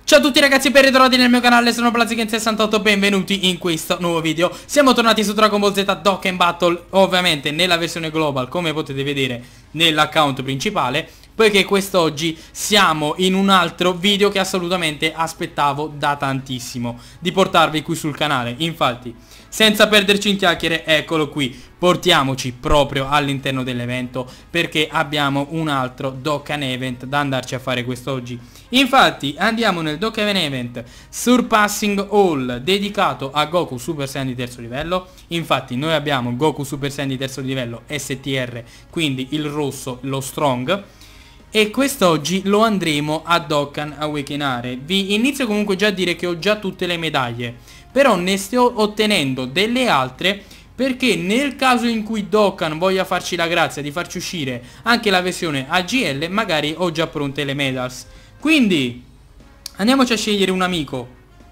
Ciao a tutti ragazzi, ben ritrovati nel mio canale, sono Blaziken68, benvenuti in questo nuovo video. Siamo tornati su Dragon Ball Z Dokkan Battle, ovviamente nella versione global, come potete vedere nell'account principale, poiché quest'oggi siamo in un altro video che assolutamente aspettavo da tantissimo di portarvi qui sul canale. Infatti, senza perderci in chiacchiere, eccolo qui, portiamoci proprio all'interno dell'evento, perché abbiamo un altro Dokkan Event da andarci a fare quest'oggi. Infatti andiamo nel Dokkan Event Surpassing All, dedicato a Goku Super Saiyan di terzo livello. Infatti noi abbiamo Goku Super Saiyan di terzo livello STR, quindi il rosso, lo strong, e quest'oggi lo andremo a Dokkan Awakenare. Vi inizio comunque già a dire che ho già tutte le medaglie, però ne sto ottenendo delle altre, perché nel caso in cui Dokkan voglia farci la grazia di farci uscire anche la versione AGL, magari ho già pronte le medals. Quindi andiamoci a scegliere un amico.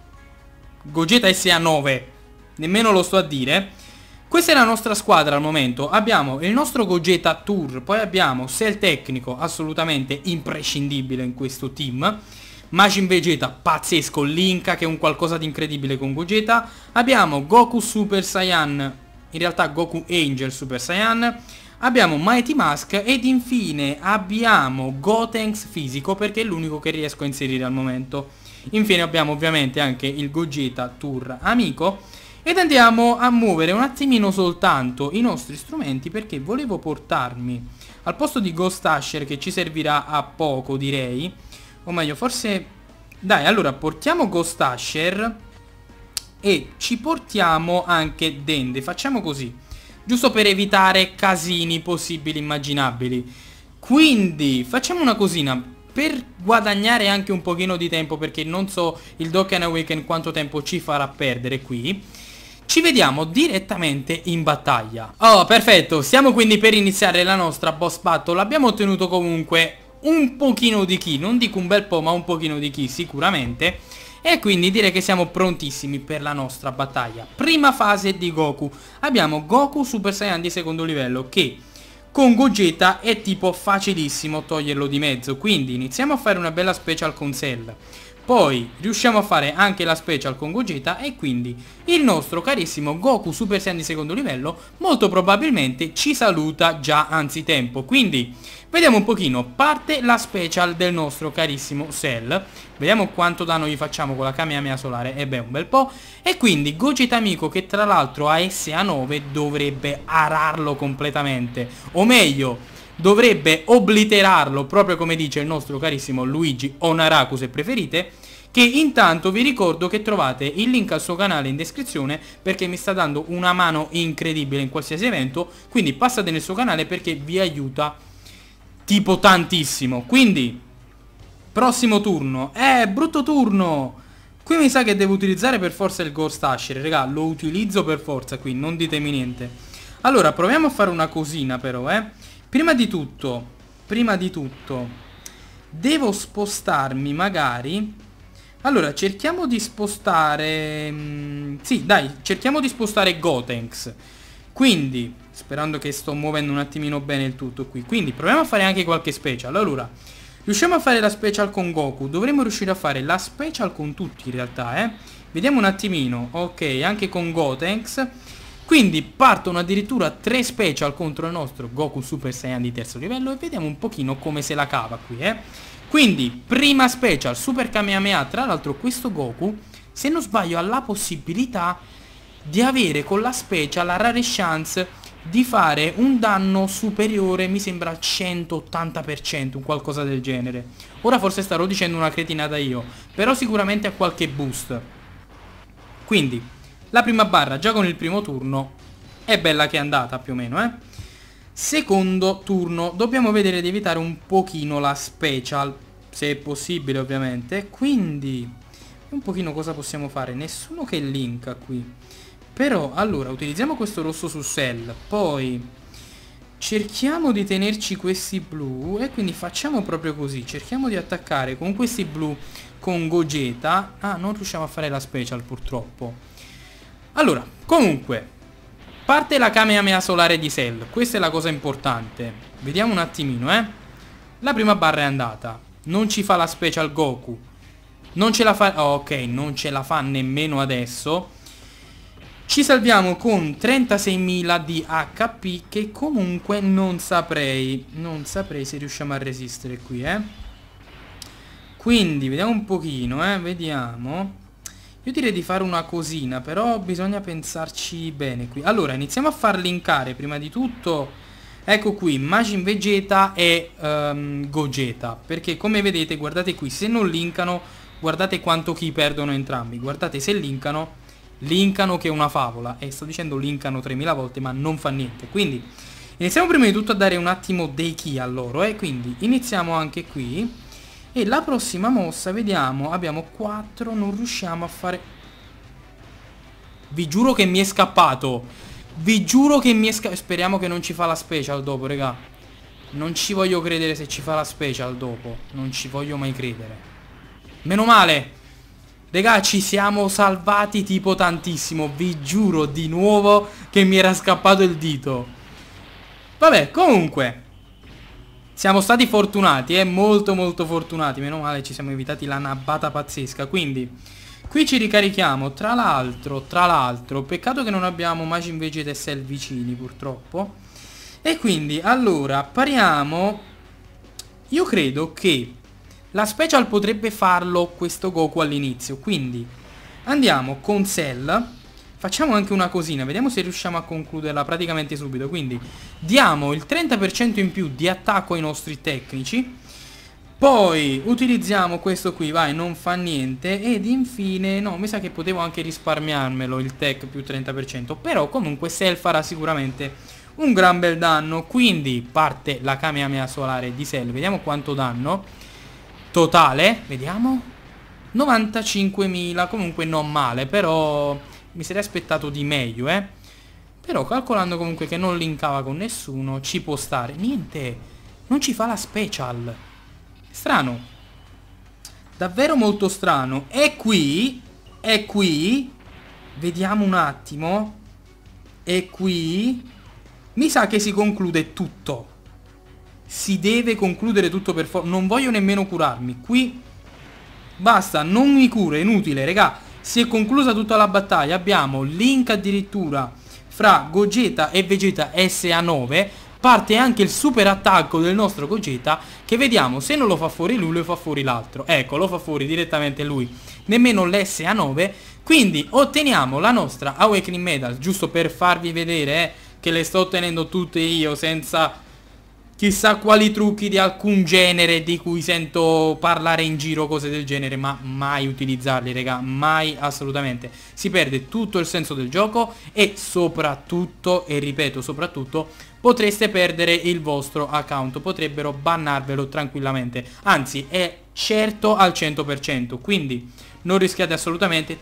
Gogeta SA9, nemmeno lo sto a dire. Questa è la nostra squadra al momento. Abbiamo il nostro Gogeta Tour, poi abbiamo Cell Tecnico, assolutamente imprescindibile in questo team, Majin Vegeta, pazzesco, Linka che è un qualcosa di incredibile con Gogeta. Abbiamo Goku Super Saiyan, in realtà Goku Angel Super Saiyan. Abbiamo Mighty Mask ed infine abbiamo Gotenks fisico, perché è l'unico che riesco a inserire al momento. Infine abbiamo ovviamente anche il Gogeta Tour amico. Ed andiamo a muovere un attimino soltanto i nostri strumenti, perché volevo portarmi al posto di Ghost Asher, che ci servirà a poco direi, o meglio forse, dai, allora portiamo Ghost Asher e ci portiamo anche Dende. Facciamo così, giusto per evitare casini possibili immaginabili. Quindi facciamo una cosina per guadagnare anche un pochino di tempo, perché non so il Dokkan Awaken quanto tempo ci farà perdere qui. Ci vediamo direttamente in battaglia. Oh, perfetto, stiamo quindi per iniziare la nostra boss battle. Abbiamo ottenuto comunque un pochino di ki, non dico un bel po', ma un pochino di ki sicuramente. E quindi direi che siamo prontissimi per la nostra battaglia. Prima fase di Goku. Abbiamo Goku Super Saiyan di secondo livello, che con Gogeta è tipo facilissimo toglierlo di mezzo. Quindi iniziamo a fare una bella special con Cell. Poi riusciamo a fare anche la special con Gogeta, e quindi il nostro carissimo Goku Super Saiyan di secondo livello molto probabilmente ci saluta già anzitempo. Quindi vediamo un pochino, parte la special del nostro carissimo Cell. Vediamo quanto danno gli facciamo con la Kamehameha solare, e beh un bel po'. E quindi Gogeta amico, che tra l'altro ha SA9, dovrebbe ararlo completamente, o meglio dovrebbe obliterarlo, proprio come dice il nostro carissimo Luigi o Naraku se preferite. Che intanto vi ricordo che trovate il link al suo canale in descrizione, perché mi sta dando una mano incredibile in qualsiasi evento. Quindi passate nel suo canale, perché vi aiuta tipo tantissimo. Quindi prossimo turno, brutto turno. Qui mi sa che devo utilizzare per forza il Ghost Asher, raga, lo utilizzo per forza qui, non ditemi niente. Allora proviamo a fare una cosina però, Prima di tutto devo spostarmi magari. Allora cerchiamo di spostare, sì dai, cerchiamo di spostare Gotenks. Quindi, sperando che sto muovendo un attimino bene il tutto qui, quindi proviamo a fare anche qualche special. Allora, riusciamo a fare la special con Goku, dovremmo riuscire a fare la special con tutti in realtà, Vediamo un attimino, ok, anche con Gotenks. Quindi partono addirittura 3 special contro il nostro Goku Super Saiyan di terzo livello, e vediamo un pochino come se la cava qui, Quindi prima special Super Kamehameha. Tra l'altro questo Goku, se non sbaglio, ha la possibilità di avere con la special la rare chance di fare un danno superiore, mi sembra al 180%, un qualcosa del genere. Ora forse starò dicendo una cretinata io, però sicuramente ha qualche boost. Quindi la prima barra già con il primo turno è bella che è andata più o meno, Secondo turno dobbiamo vedere di evitare un pochino la special, se è possibile ovviamente. Quindi un pochino cosa possiamo fare? Nessuno che linka qui. Però allora utilizziamo questo rosso su Cell, poi cerchiamo di tenerci questi blu, e quindi facciamo proprio così. Cerchiamo di attaccare con questi blu con Gogeta. Ah, non riusciamo a fare la special purtroppo. Allora, comunque, parte la Kamehameha solare di Cell, questa è la cosa importante. Vediamo un attimino, La prima barra è andata, non ci fa la special Goku. Non ce la fa... oh, ok, non ce la fa nemmeno adesso. Ci salviamo con 36.000 di HP, che comunque non saprei. Non saprei se riusciamo a resistere qui, Quindi, vediamo un pochino, vediamo. Io direi di fare una cosina, però bisogna pensarci bene qui. Allora, iniziamo a far linkare prima di tutto... Ecco qui, Majin Vegeta e Gogeta. Perché come vedete, guardate qui, se non linkano, guardate quanto ki perdono entrambi. Guardate, se linkano che è una favola. E sto dicendo linkano 3000 volte, ma non fa niente. Quindi, iniziamo prima di tutto a dare un attimo dei ki a loro. Quindi, iniziamo anche qui. E la prossima mossa, vediamo, abbiamo 4, non riusciamo a fare... Vi giuro che mi è scappato. Vi giuro che mi è speriamo che non ci fa la special dopo, raga. Non ci voglio credere se ci fa la special dopo. Non ci voglio mai credere. Meno male. Raga, ci siamo salvati tipo tantissimo. Vi giuro di nuovo che mi era scappato il dito. Vabbè, comunque siamo stati fortunati, molto molto fortunati. Meno male, ci siamo evitati la nabbata pazzesca. Quindi qui ci ricarichiamo, tra l'altro, peccato che non abbiamo Majin Vegeta e Cell vicini purtroppo. E quindi, allora, pariamo. Io credo che la special potrebbe farlo questo Goku all'inizio. Quindi andiamo con Cell. Facciamo anche una cosina, vediamo se riusciamo a concluderla praticamente subito. Quindi diamo il 30% in più di attacco ai nostri tecnici. Poi utilizziamo questo qui, vai, non fa niente. Ed infine, no, mi sa che potevo anche risparmiarmelo il tech più 30%. Però comunque Cell farà sicuramente un gran bel danno. Quindi parte la Kamehameha solare di Cell. Vediamo quanto danno totale, vediamo. 95.000, comunque non male. Però mi sarei aspettato di meglio, Però calcolando comunque che non linkava con nessuno, ci può stare. Niente, non ci fa la special. Strano, davvero molto strano. E qui, vediamo un attimo. E qui mi sa che si conclude tutto. Si deve concludere tutto per forza. Non voglio nemmeno curarmi. Qui basta, non mi curo, è inutile, raga. Si è conclusa tutta la battaglia. Abbiamo link addirittura fra Gogeta e Vegeta SA9. Parte anche il super attacco del nostro Gogeta, che vediamo, se non lo fa fuori lui, lo fa fuori l'altro. Ecco, lo fa fuori direttamente lui. Nemmeno l'SA9. Quindi otteniamo la nostra Awakening Medal, giusto per farvi vedere che le sto ottenendo tutte io, senza chissà quali trucchi di alcun genere di cui sento parlare in giro, cose del genere, ma mai utilizzarli, raga, mai, assolutamente. Si perde tutto il senso del gioco e soprattutto, e ripeto soprattutto, potreste perdere il vostro account, potrebbero bannarvelo tranquillamente, anzi è certo al 100%, quindi non rischiate assolutamente.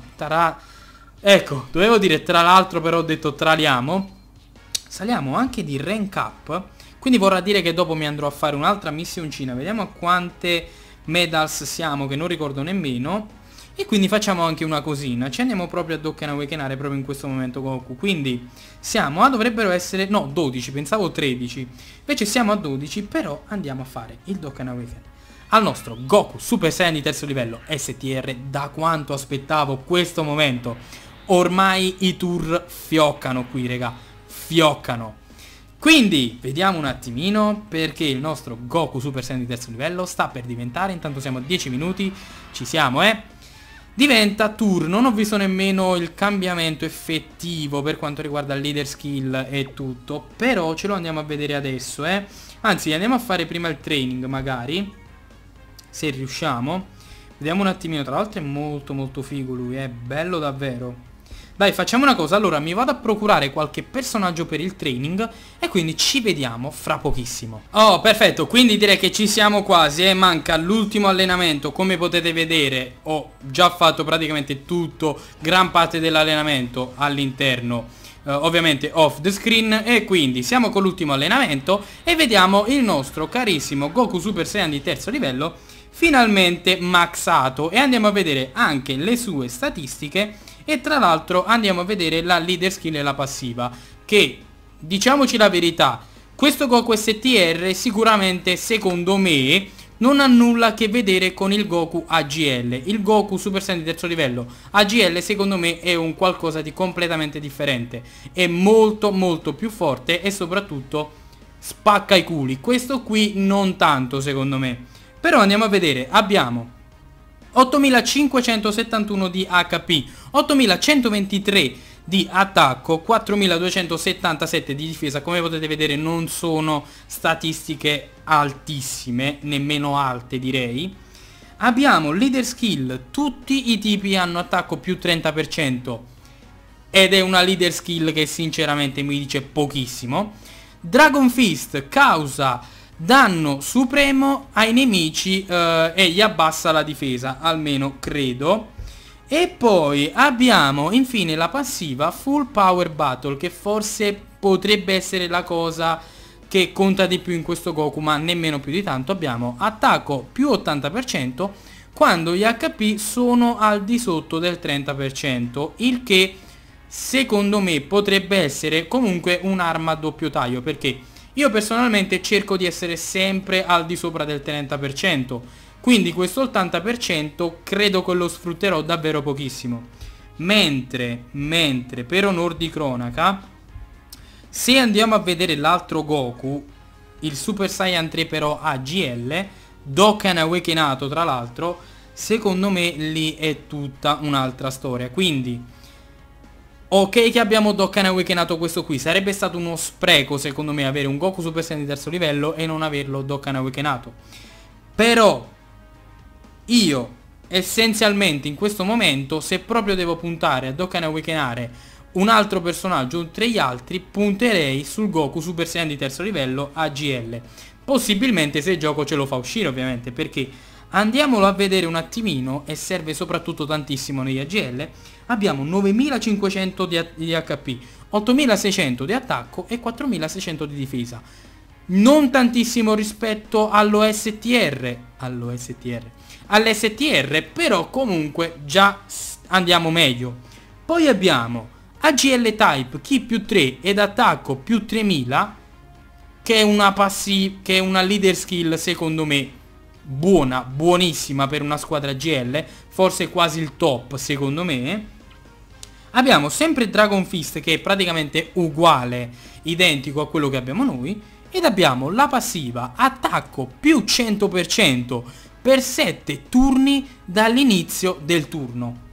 Ecco, dovevo dire tra l'altro, però ho detto traliamo. Saliamo anche di rank up, quindi vorrà dire che dopo mi andrò a fare un'altra missioncina. Vediamo a quante medals siamo, che non ricordo nemmeno. E quindi facciamo anche una cosina. Ci andiamo proprio a Dokkan Awakenare proprio in questo momento Goku. Quindi siamo a, dovrebbero essere, no, 12, pensavo 13. Invece siamo a 12, però andiamo a fare il Dokkan Awaken al nostro Goku Super Saiyan di terzo livello STR. Da quanto aspettavo questo momento. Ormai i tour fioccano qui, raga. Fioccano. Quindi vediamo un attimino, perché il nostro Goku Super Saiyan di terzo livello sta per diventare, intanto siamo a 10 minuti, ci siamo, diventa tour. Non ho visto nemmeno il cambiamento effettivo per quanto riguarda il leader skill e tutto, però ce lo andiamo a vedere adesso, Anzi, andiamo a fare prima il training magari, se riusciamo. Vediamo un attimino, tra l'altro è molto molto figo lui, è bello davvero. Dai, facciamo una cosa, allora mi vado a procurare qualche personaggio per il training e quindi ci vediamo fra pochissimo. Oh, perfetto, quindi direi che ci siamo quasi, manca l'ultimo allenamento. Come potete vedere ho già fatto praticamente tutto, gran parte dell'allenamento all'interno, ovviamente off the screen. E quindi siamo con l'ultimo allenamento e vediamo il nostro carissimo Goku Super Saiyan di terzo livello finalmente maxato. E andiamo a vedere anche le sue statistiche. E tra l'altro andiamo a vedere la leader skill e la passiva, che, diciamoci la verità, questo Goku STR sicuramente, secondo me, non ha nulla a che vedere con il Goku AGL. Il Goku Super Saiyan di terzo livello AGL secondo me è un qualcosa di completamente differente, è molto molto più forte e soprattutto spacca i culi. Questo qui non tanto secondo me, però andiamo a vedere. Abbiamo 8571 di HP, 8123 di attacco, 4277 di difesa. Come potete vedere non sono statistiche altissime, nemmeno alte direi. Abbiamo leader skill, tutti i tipi hanno attacco più 30% ed è una leader skill che sinceramente mi dice pochissimo. Dragon Fist causa danno supremo ai nemici e gli abbassa la difesa, almeno credo. E poi abbiamo infine la passiva Full Power Battle, che forse potrebbe essere la cosa che conta di più in questo Goku, ma nemmeno più di tanto. Abbiamo attacco più 80% quando gli HP sono al di sotto del 30%, il che secondo me potrebbe essere comunque un'arma a doppio taglio, perché io personalmente cerco di essere sempre al di sopra del 30%, quindi questo 80% credo che lo sfrutterò davvero pochissimo. Mentre per onor di cronaca, se andiamo a vedere l'altro Goku, il Super Saiyan 3 però AGL, Dokkan Awakenato tra l'altro, secondo me lì è tutta un'altra storia. Quindi ok che abbiamo Dokkan Awakenato questo qui, sarebbe stato uno spreco secondo me avere un Goku Super Saiyan di terzo livello e non averlo Dokkan Awakenato. Però io essenzialmente in questo momento, se proprio devo puntare a Dokkan Awakenare un altro personaggio oltre gli altri, punterei sul Goku Super Saiyan di terzo livello AGL. Possibilmente se il gioco ce lo fa uscire ovviamente, perché andiamolo a vedere un attimino, e serve soprattutto tantissimo negli AGL. Abbiamo 9500 di HP, 8600 di attacco e 4600 di difesa. Non tantissimo rispetto all'OSTR, però comunque già andiamo meglio. Poi abbiamo AGL Type Ki più 3 ed attacco più 3000, che è una leader skill secondo me buona, buonissima per una squadra GL, forse quasi il top secondo me. Abbiamo sempre Dragon Fist, che è praticamente uguale, identico a quello che abbiamo noi, ed abbiamo la passiva attacco più 100% per 7 turni dall'inizio del turno.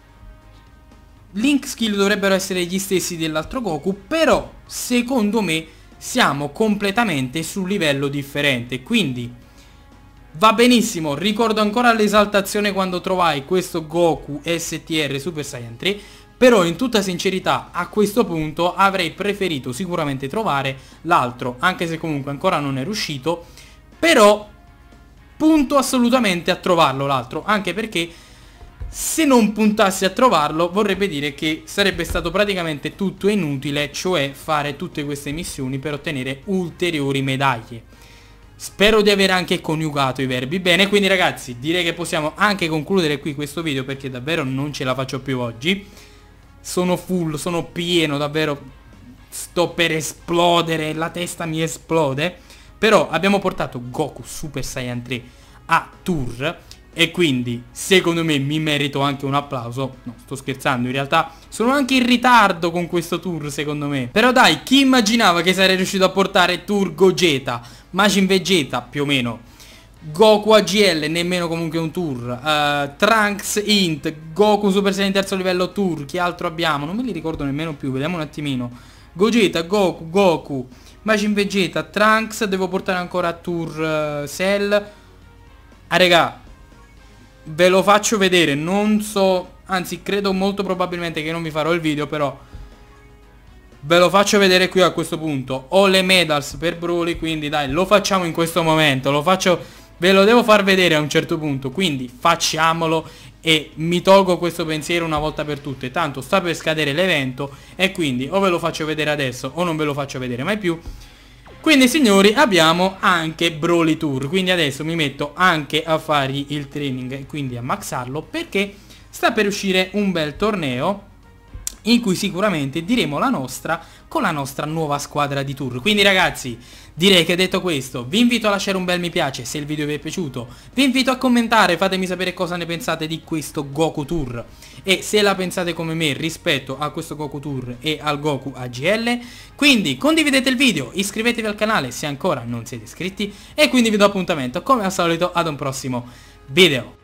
Link skill dovrebbero essere gli stessi dell'altro Goku, però secondo me siamo completamente su un livello differente, quindi va benissimo. Ricordo ancora l'esaltazione quando trovai questo Goku STR Super Saiyan 3, però in tutta sincerità a questo punto avrei preferito sicuramente trovare l'altro, anche se comunque ancora non è riuscito, però punto assolutamente a trovarlo l'altro, anche perché se non puntassi a trovarlo vorrebbe dire che sarebbe stato praticamente tutto inutile, cioè fare tutte queste missioni per ottenere ulteriori medaglie. Spero di aver anche coniugato i verbi bene, quindi ragazzi direi che possiamo anche concludere qui questo video, perché davvero non ce la faccio più oggi. Sono full, sono pieno, davvero sto per esplodere, la testa mi esplode. Però abbiamo portato Goku Super Saiyan 3 a Tour e quindi secondo me mi merito anche un applauso. No, sto scherzando, in realtà sono anche in ritardo con questo tour secondo me. Però dai, chi immaginava che sarei riuscito a portare Tour Gogeta, Majin Vegeta più o meno, Goku AGL, nemmeno comunque un tour, Trunks Int, Goku Super Saiyan terzo livello tour, chi altro abbiamo? Non me li ricordo nemmeno più, vediamo un attimino. Gogeta, Goku, Majin Vegeta, Trunks, devo portare ancora a tour Cell. Raga, ve lo faccio vedere, non so, anzi credo molto probabilmente che non vi farò il video, però ve lo faccio vedere qui a questo punto. Ho le medals per Broly, quindi dai, lo facciamo in questo momento, ve lo devo far vedere a un certo punto, quindi facciamolo e mi tolgo questo pensiero una volta per tutte. Tanto sta per scadere l'evento e quindi o ve lo faccio vedere adesso o non ve lo faccio vedere mai più. Quindi signori, abbiamo anche Broly Tour, quindi adesso mi metto anche a fare il training e quindi a maxarlo, perché sta per uscire un bel torneo in cui sicuramente diremo la nostra con la nostra nuova squadra di tour. Quindi ragazzi, direi che detto questo, vi invito a lasciare un bel mi piace se il video vi è piaciuto, vi invito a commentare, fatemi sapere cosa ne pensate di questo Goku Tour e se la pensate come me rispetto a questo Goku Tour e al Goku AGL. Quindi condividete il video, iscrivetevi al canale se ancora non siete iscritti e quindi vi do appuntamento come al solito ad un prossimo video.